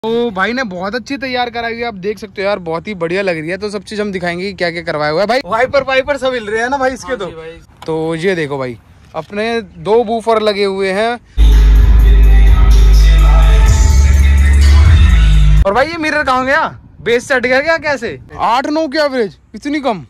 तो भाई ने बहुत अच्छी तैयार कराई है, आप देख सकते हो यार, बहुत ही बढ़िया लग रही है। तो सब चीज हम दिखाएंगे कि क्या क्या करवाया हुआ है भाई। वाइपर सब हिल रहे हैं ना भाई इसके। तो ये देखो भाई, अपने 2 बूफर लगे हुए हैं। और भाई ये मिरर कहाँ गया? बेस सेट गया क्या? कैसे 8-9 की एवरेज, इतनी कम?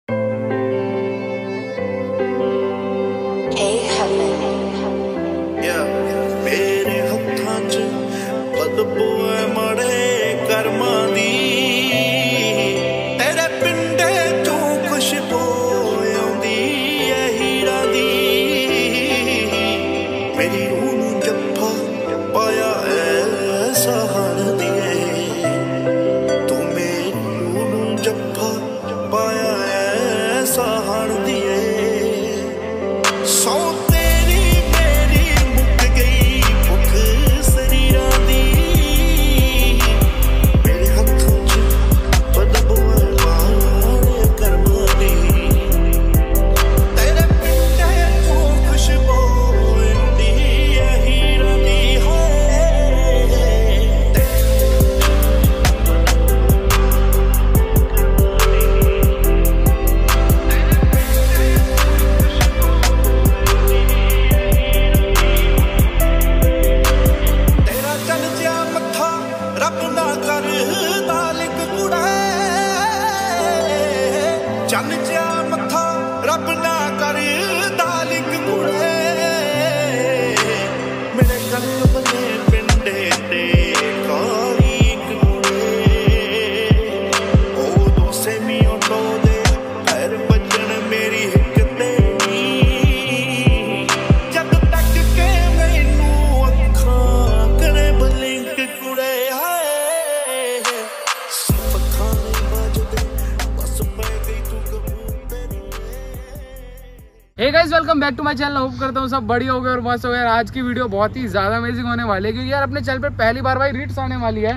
Hey guys, welcome back to my channel. Hope करता हूँ सब बढ़िया हो गए और मस्त हो गए। आज की वीडियो बहुत ही ज्यादा अमेजिंग होने वाली है, क्योंकि यार अपने चैनल पे पहली बार भाई रिट्स आने वाली है,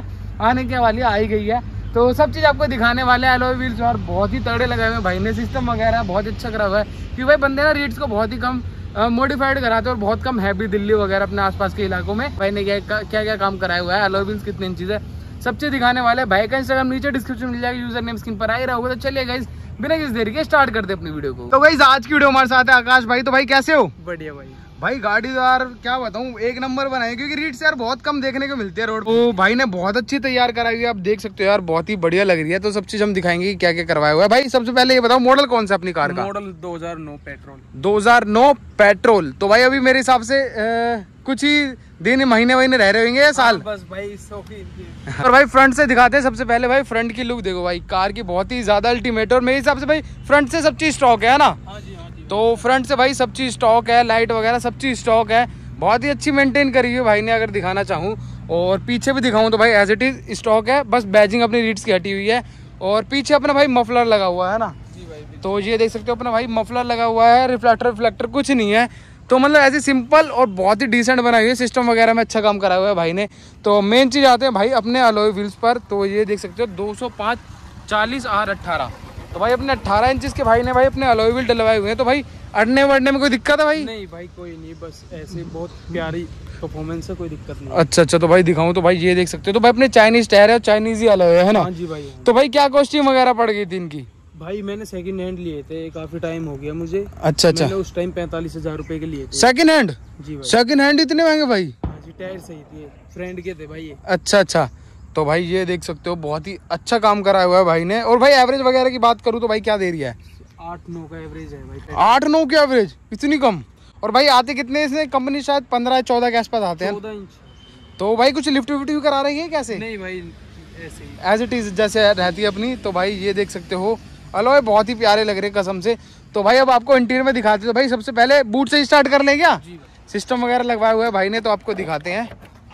आई गई है। तो सब चीज आपको दिखाने वाले हैं। एलॉय व्हील्स और बहुत ही तगड़े लगाए हुए भाई ने, सिस्टम वगैरह बहुत अच्छा करा हुआ है। क्योंकि भाई बंदे ना रिट्स को बहुत ही कम मॉडिफाइड कराते हैं और बहुत कम हैवी दिल्ली वगैरह अपने आसपास के इलाकों में भाई ने क्या क्या काम कराया हुआ है। एलॉय व्हील्स कितने इंचेस है सब चीज दिखाने वाले हैं। भाई का इंस्टाग्राम नीचे डिस्क्रिप्शन मिल जाएगा, यूजर नेम स्क्रीन पर आ ही रहा होगा। तो चलिए गाइस, बिना किसी देरी के स्टार्ट करते अपनी वीडियो को। तो गाइस आज की वीडियो हमारे साथ है आकाश भाई। तो भाई कैसे हो? बढ़िया भाई। भाई गाड़ी तो यार क्या बताऊं, एक नंबर बनाई, क्योंकि रीट्स यार बहुत कम देखने को मिलती है रोड पे। तो भाई ने बहुत अच्छी तैयार कराई है, आप देख सकते हो यार, बहुत ही बढ़िया लग रही है। तो सब चीज हम दिखाएंगे कि क्या क्या करवाया हुआ है। भाई सबसे पहले ये बताओ, मॉडल कौन सा अपनी कार का? Model 2009 petrol. 2009 पेट्रोल। तो भाई अभी मेरे हिसाब से कुछ ही दिन महीने रह रहे होंगे या साल? बस भाई शौकीन। और भाई फ्रंट से दिखाते हैं सबसे पहले। भाई फ्रंट की लुक देखो भाई, कार की बहुत ही ज्यादा अल्टीमेट। और मेरे हिसाब से भाई फ्रंट से सब चीज स्टॉक है ना? हाँ जी। तो फ्रंट से भाई सब चीज स्टॉक है, लाइट वगैरह सब चीज स्टॉक है। बहुत ही अच्छी मेंटेन करी है भाई ने, अगर दिखाना चाहूँ। और पीछे भी दिखाऊं तो भाई एज इट इज स्टॉक है, बस बैजिंग अपनी रीड्स की हटी हुई है। और पीछे अपना भाई मफलर लगा हुआ है ना? जी भाई। तो ये देख सकते हो अपना भाई मफलर लगा हुआ है, रिफ्लेक्टर कुछ नहीं है। तो मतलब ऐसे सिंपल और बहुत ही डिसेंट बनाई हुई है। सिस्टम वगैरह में अच्छा काम करा हुआ है भाई ने। तो मेन चीज़ आते हैं भाई अपने अलॉय व्हील्स पर। तो ये देख सकते हो 205 40 R18। तो भाई अपने 18 इंचेस के भाई ने भाई अपने अलॉय व्हील डलवाए हुए हैं। तो भाई अड़ने वड़ने में कोई दिक्कत है भाई? नहीं भाई कोई नहीं, बस ऐसे बहुत प्यारी परफॉर्मेंस है, कोई दिक्कत नहीं। अच्छा। तो भाई दिखाऊं तो भाई ये देख सकते हो, तो भाई अपने चाइनीज टायर है, चाइनीज ही अलॉय है ना? हाँ जी भाई। तो भाई क्या कॉस्ट्यूम वगैरह पड़ गई थी इनकी? भाई मैंने सेकंड हैंड लिए थे, काफी टाइम हो गया मुझे। अच्छा। मैंने उस टाइम 45,000 रुपए के लिए थे। Second hand? जी भाई। सेकंड हैंड इतने महंगे भाई? हाँ जी, टायर सही थे, फ्रेंड के थे भाई ये। अच्छा। तो भाई ये देख सकते हो, बहुत ही अच्छा काम कराया हुआ है भाई ने। और भाई एवरेज वगैरह की बात करूँ तो भाई क्या दे रही है? 8-9 का एवरेज है भाई। 8-9 की एवरेज, इतनी कम? और भाई आते कितने इसमें कंपनी? शायद 15-14 के आसपास आते हैं। 14 इंच। तो भाई कुछ लिफ्ट भी करा रही है कैसे? नहीं भाई, ऐसे ही एज इट इज जैसे रहती है अपनी। तो भाई ये देख सकते हो, अलॉय बहुत ही प्यारे लग रहे कसम से। तो भाई अब आपको इंटीरियर में दिखाते हैं। तो भाई सबसे पहले बूट से स्टार्ट कर लें क्या? सिस्टम वगैरह लगवाया हुआ है भाई ने, तो आपको दिखाते हैं।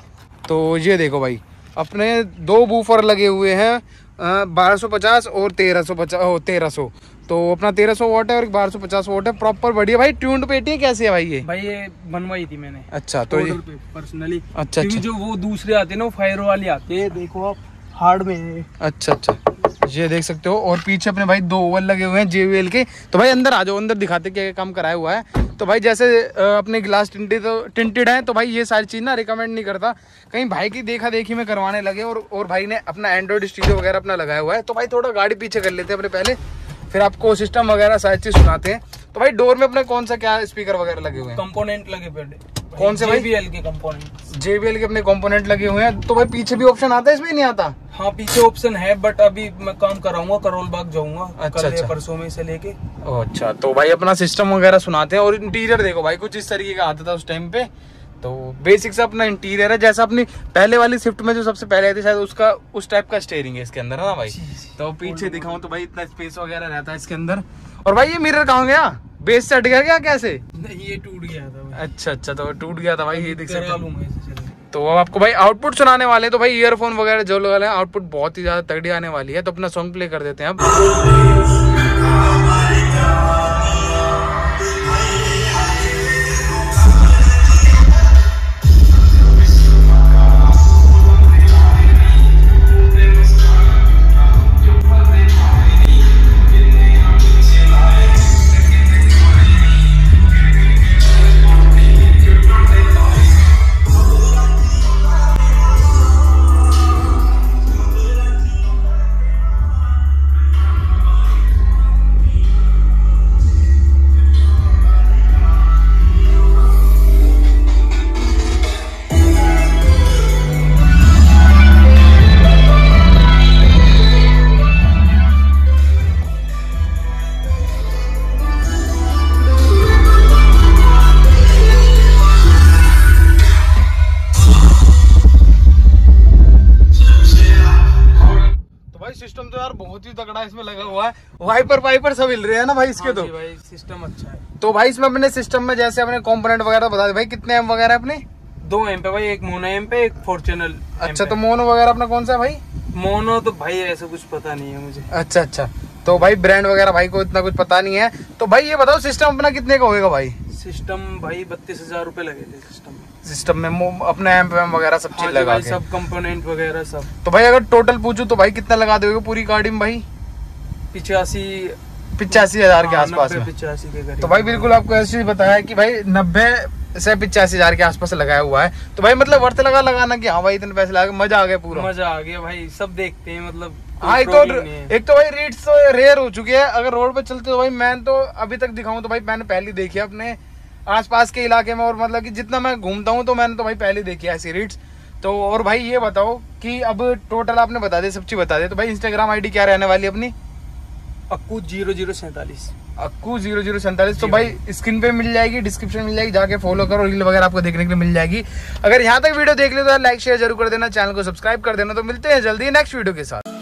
तो ये देखो भाई, अपने 2 बूफर लगे हुए हैं, 1250 और 1300। तो अपना 1300 वाट है और 1250 वाट है। प्रॉपर बढ़िया भाई। ट्यून्ड पेटी है कैसी है भाई ये? भाई ये बनवाई थी मैंने। अच्छा। तो ये पर्सनली। अच्छा। जो वो दूसरे आते हैं ना, वो फायर वाली आते हैं, देखो आप हार्ड में है। अच्छा। ये देख सकते हो। और पीछे अपने भाई 2 ओवल लगे हुए हैं JBL के। तो भाई अंदर आ जाओ, अंदर दिखाते क्या काम कराया हुआ है। तो भाई जैसे अपने ग्लास टिंटेड हैं, तो भाई ये सारी चीज़ ना रिकमेंड नहीं करता, कहीं भाई की देखा देखी में करवाने लगे और भाई ने अपना एंड्रॉइड स्टूडियो वगैरह अपना लगाया हुआ है। तो भाई थोड़ा गाड़ी पीछे कर लेते हैं अपने पहले, फिर आपको सिस्टम वगैरह सारी चीज़ सुनाते हैं। तो भाई डोर में अपने कौन सा क्या स्पीकर वगैरह लगे हुए हैं? कंपोनेंट लगे पड़े। कौन से भाई? JBL के कंपोनेंट। JBL के अपने कंपोनेंट लगे हुए हैं। तो भाई पीछे भी ऑप्शन आता है, इसमें नहीं आता? हाँ पीछे ऑप्शन है, बट अभी मैं काम कराऊंगा, करोल बाग जाऊंगा अच्छा। परसों में से लेके। अच्छा, तो भाई अपना सिस्टम वगैरह सुनाते हैं। और इंटीरियर देखो भाई कुछ इस तरीके का आता था उस टाइम पे। तो बेसिक सा अपना इंटीरियर है, जैसा अपनी पहले वाली स्विफ्ट में जो सबसे पहले आई थी शायद उसका उस टाइप का स्टीयरिंग है इसके अंदर, है ना भाई? तो पीछे दिखाऊं तो भाई इतना स्पेस वगैरह रहता है इसके अंदर। और भाई ये मिरर कहाँ गया? बेस से हट गया क्या? कैसे? नहीं ये टूट गया था भाई। अच्छा, तो टूट गया था भाई, ये देख सकते हैं। तो अब आपको भाई आउटपुट सुनाने वाले हैं। तो भाई ईयरफोन वगैरह जो लगा है, आउटपुट बहुत ही ज्यादा तगड़ी आने वाली है। तो अपना सॉन्ग प्ले कर देते हैं अब। सिस्टम तो यार बहुत ही तगड़ा इसमें लगा हुआ है, वाइपर सब हिल रहे हैं ना भाई इसके। तो भाई सिस्टम अच्छा है। तो भाई इसमें अपने सिस्टम में जैसे अपने कंपोनेंट वगैरह बता दे भाई, कितने एम वगैरह अपने? 2 एम पे भाई, एक मोनो एम पे, एक 4 चैनल। अच्छा, तो मोनो वगैरह अपना कौन सा भाई? मोनो तो भाई ऐसा कुछ पता नहीं है मुझे। अच्छा, तो भाई ब्रांड वगैरह भाई को इतना कुछ पता नहीं है। तो भाई ये बताओ सिस्टम अपना कितने का होगा भाई? सिस्टम भाई 32,000 रुपए लगे थे सिस्टम में अपने एम्प वगैरह सब चीज लगा के, सब कंपोनेंट वगैरह सब। तो भाई अगर टोटल पूछूं तो भाई कितना लगा दोगे पूरी गाड़ी में भाई? 85,000 के आसपास में। 85 के करीब। तो भाई बिल्कुल आपको ऐसे बताया कि भाई 90 से 85,000 के आसपास लगाया हुआ है। तो भाई मतलब वर्थ लगाना कि हाँ भाई इतने पैसे लगा, मजा आ गया पूरा। मजा आ गया भाई, सब देखते हैं मतलब। हाँ एक तो भाई रीड्स तो रेयर हो चुकी है, अगर रोड पे चलते तो भाई मैं तो अभी तक दिखाऊं तो भाई मैंने पहले देखी है अपने आसपास के इलाके में, और मतलब कि जितना मैं घूमता हूँ तो मैंने तो भाई पहले देखी है ऐसी रीड्स। तो और भाई ये बताओ कि अब टोटल आपने बता दे, सब चीज बता दे, तो भाई इंस्टाग्राम आईडी क्या रहने वाली अपनी? अक्कू 0047। अक्कू 0047। तो भाई स्क्रीन पे मिल जाएगी, डिस्क्रिप्शन मिल जाएगी, जाके फॉलो करो, रील वगैरह आपको देखने के लिए मिल जाएगी। अगर यहाँ तक वीडियो देख ले तो लाइक शेयर जरूर कर देना, चैनल को सब्सक्राइब कर देना। तो मिलते हैं जल्दी नेक्स्ट वीडियो के साथ।